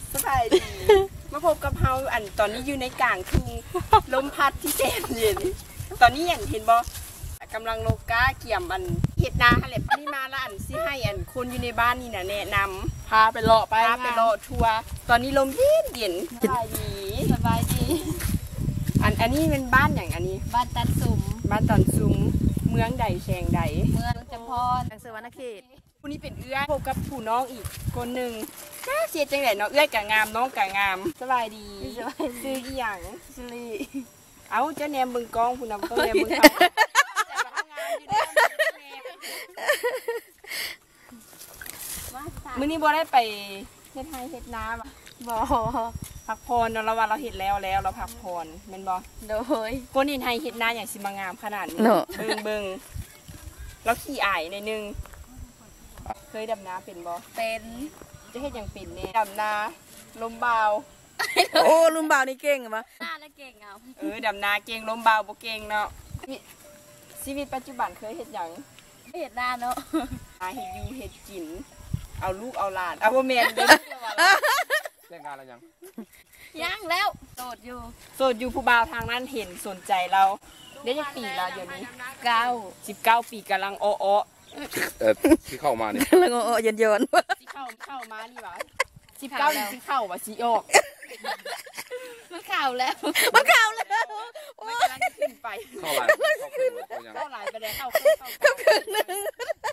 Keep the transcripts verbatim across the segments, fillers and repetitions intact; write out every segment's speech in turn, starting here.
สบายดีมาพบกับเฮาอันตอนนี้อยู่ในกลางทุ่งลมพัดที่แสนเย็นตอนนี้อย่างเห็นบ่กำลังโลกาเกี่ยมอันเห็ดนาแหละนี่มาละอันสิให้อันคนอยู่ในบ้านนี่น่ะแนะนำพาไปเลาะไปพาไปเลาะทัวร์ตอนนี้ลมเย็นเย็นสบายดีสบายดีอันอันนี้เป็นบ้านอย่างอันนี้บ้านตันสุมบ้านตอนซุ้มเมืองใดแชงใดเมืองจำพรทางสวรรณเขตผู้นี้เป็นเอื้อยพบกับผู้น้องอีกคนหนึ่งจ้าเสียจังไหนเนาะเอื้อยกะงามน้องกะงามสบายดีซื้ออีหยังซิลีเอาเจ้าแนมบึงกองผู้นำต้องแนมบึงเขามื้อนี้บ่ได้ไปเฮ็ดไร่เฮ็ดนาบ่พักผ่อนเราว่าเราเฮ็ดแล้วแล้วเราพักผ่อนแม่นบ่โดยคนเฮ็ดไร่เฮ็ดนาอย่างสิมางามขนาดนี้เบิ่งเบิ่งแล้วขี้อายในนึงเคยดำนาเป็นบ่เป็นจะเฮ็ดหยังเป็นนี่ดำนาลมเบาโอ้ลุงบ่าวนี่เก่งเหรอหน้าแล้วเก่งเอาเออดำนาเก่งลมเบาบ่เก่งเนาะชีวิตปัจจุบันเคยเฮ็ดหยังเห็ดหน้าเนาะหาเฮ็ดอยู่เฮ็ดกินเอาลูกเอาหลานเอาบ่แม่นเด้อเรื่องการอะไรยังยังแล้วโสดอยู่โสดอยู่ผู้บ่าวทางนั้นเห็นสนใจเราได้จักปีละเดี๋ยวนี้เก้าสิบเก้าปีกำลังอ้อเออที่เข้ามานี่แล้วก็เย็นเย็นสิเข้าเข้ามานี่หว่าสิบเก้าสิเข้าว่าสิออกมันข่าวแล้วมันข่าวแล้วมันกำลังขึ้นไปเข้าหลายเข้าหลายไปเลยเข้าเข้าคืนนึง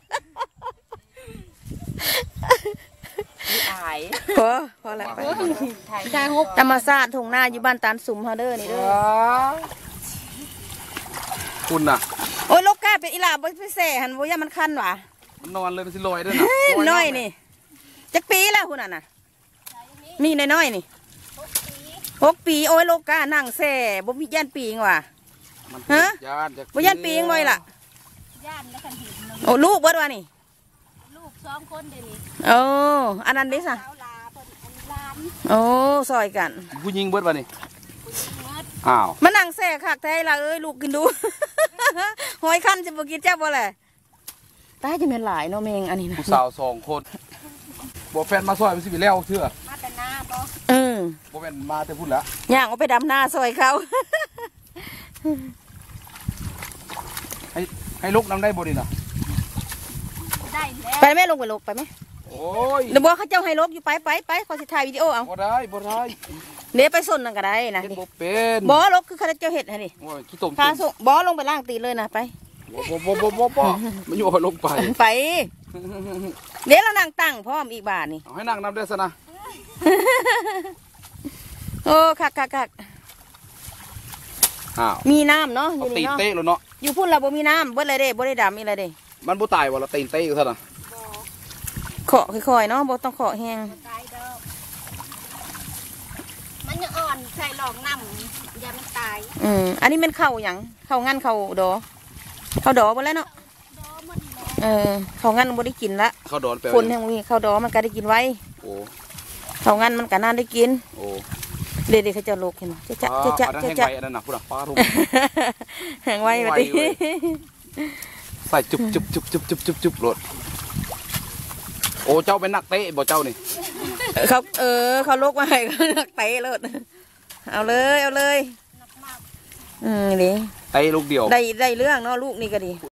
นี่อายพอพอแล้วไปทางฮบธรรมศาสตร์ทงหน้าอยู่บ้านตาลสุมเฮาเด้อนี่เด้อคุณน่ะโอ้ยโลกาเป็นอีหลาบ่ไปแส่หันบ่ย่ามันคันหว่ะมันนอนเลยมันสิลอยด้วยนะน้อยนี่จักปีแล้วคุณน่ะน่ะนี่น้อยๆนี่หกปีโอ้ยโลกานั่งแส่บ่มีย่านปีงว่ะฮะบ่ย่านปีงบ่ล่ะย่านแล้วกันเห็นโอ้ลูกเบิดว่านี่ลูกสองคนเดี๋ยวนี้โอ้อันนั้นดิซะโอ้ซอยกันผู้หญิงเบิดวะนี่อ้าวมานั่งแส่คักแท้ล่ะเอ้ยลูกกินดูหอยคันจะบ่กินเจ้าบ่แหละตายจะเป็นหลายเนาะเมงอันนี้นะผู้สาวสองคนบ่แฟนมาซอยมันสิไปแล้วเชื่อมาแต่หน้าบ่เออบ่แม่นมาแต่พุ่นละย่างเอาไปดำหน้าซอยเขาให้ให้ลุกน้ำได้บ่ดีน่ะได้แล้วไปไหมลงไปลงไปไหมโอ้ยเดี๋ยวบอกเขาเจ้าให้ลกอยู่ไปไปไปขอสิถ่ายวิดีโอเอาบ่ได้บ่ได้เดี๋ยวไปส้นนั่นก็ได้นะบ่เป็นบ่ลกคือเขาเจ้าเห็ดฮะนี่โอ้ยขี้ตุ่มพาส่งบ่ลงไปล่างตีเลยนะไปบ่บ่บ่บ่บ่มันอยู่เอาลงไปไปเดี๋ยวเรานั่งตั้งพร้อมอีกบาทนี่เอาให้นั่งน้ำได้ซะนะโอ้คักคักคักอ้าวมีน้ำเนาะอยู่นี่เนาะตีเตะแล้วเนาะอยู่พุ่นเราบ่มีน้ำเบิดเลยเด้บ่ได้ดำอีอะไรเด้มันบ่ตายบ่ละตีเตะก็เท่าน่ะเคาะค่อยๆเนาะบ่ต้องเคาะแห้งมันยังอ่อนใส่หลอกน้ำอย่ามันตายอืมอันนี้เป็นเข่าหยังเข่างั้นเข่าดอเข่าดอหมดแล้วเนาะเออเข่างั้นบ่ได้กินละเข่าดอนแปลว่าคนแห่งมีเข่าดอมันก็ได้กินไว้โอ้เข่างั้นมันก็น่าได้กินโอ้เด็กๆเขาจะโลกเห็นมั้ยจะจะจะจะจะอันนั้นน่ะพุ่นน่ะป้าลูกแห้งไว้บัดนี้ใส่จุบจุบจุบจุบจุบจุบจุบโลดโอ้เจ้าเป็นนักเตะบ่เจ้านี่เขาเออเขาลกมาให้เขานักเตะเลยเอาเลยเอาเลยอืมดิเตะลูกเดียวได้ได้เรื่องเนาะลูกนี่ก็ดี